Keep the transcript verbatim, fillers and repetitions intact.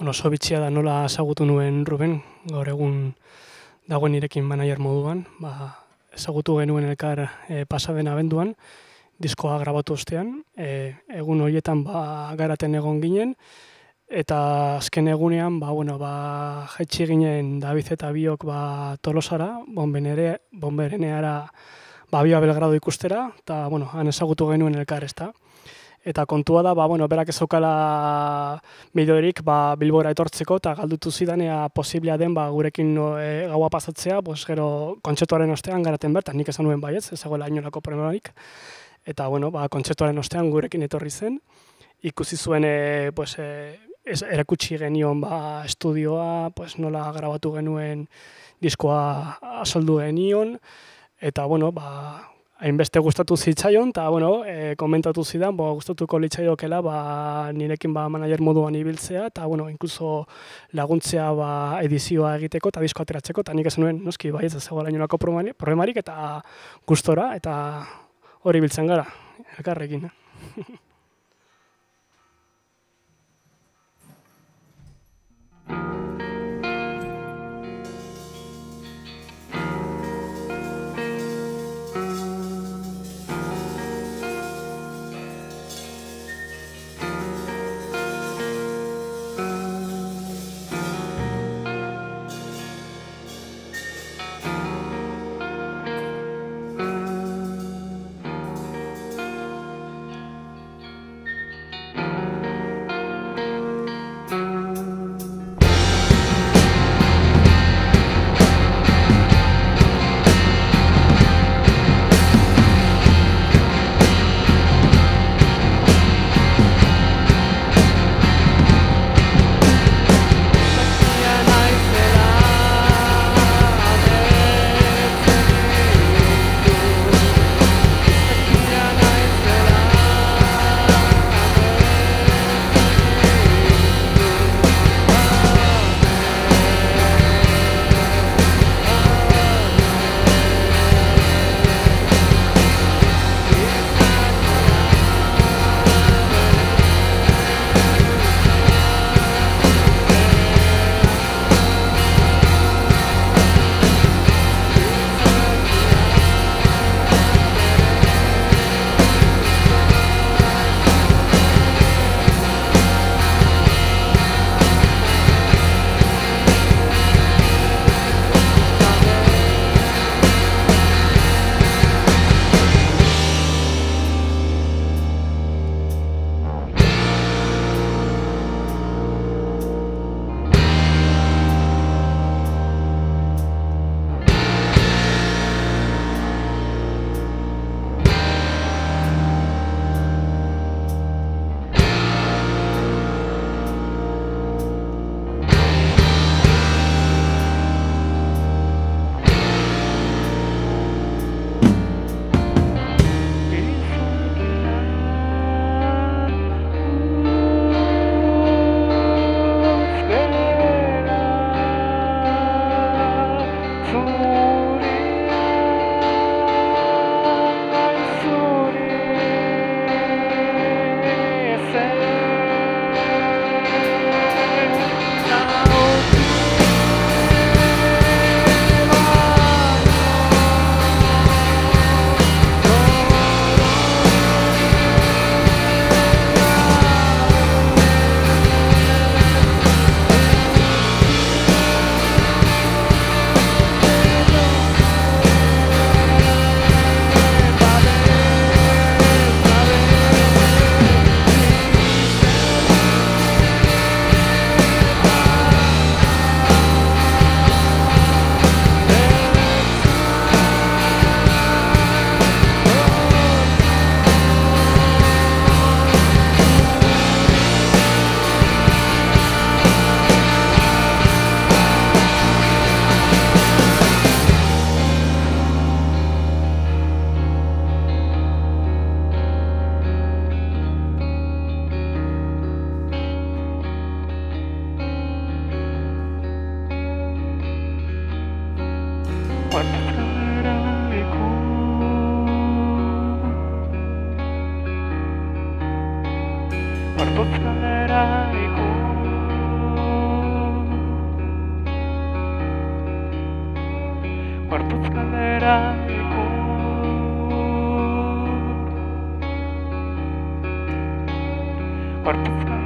Bueno, oso bitxia da nola ezagutu nuen Ruben, gaur egun dagoen nirekin manager moduan, ba, ezagutu genuen elkar e, pasaden abenduan, diskoa grabatu ostean, e, egun horietan ba, garaten egon ginen, eta azken egunean, ba, bueno, ba, jaitsi ginen David eta biok ba, Tolosara, bonbenere, bonbereneara ba, bia Belgrado ikustera, eta bueno, han ezagutu genuen elkar, ezta. Eta kontua da, ba, bueno, berak ez zaukala bideorik ba, Bilbora etortzeko, eta galdutu zidanea posiblea den ba, gurekin no, e, gaua pasatzea, pues, gero kontzertuaren ostean garaten bertan, nik esan nuen baietz, ez zegoela inolako problemarik. Eta, bueno, ba, kontzertuaren ostean gurekin etorri zen, ikusi zuen, e, pues, e, ez, erakutsi genion ba, estudioa, pues, nola grabatu genuen diskoa azaldu genion, eta, bueno, ba, hainbeste gustatu zitzaion, eta, bueno, e, komentatu zidan, bo, gustatuko litzaiokela, ba, nirekin ba, manager moduan ibiltzea, eta, bueno, inkluso laguntzea ba, edizioa egiteko, eta disko ateratzeko, eta nik esan nuen, noski, bai, ez zegoela inolako problemarik, eta gustora, eta hori biltzen gara, elkarrekin. Orpotzaldera ikus Gorputz.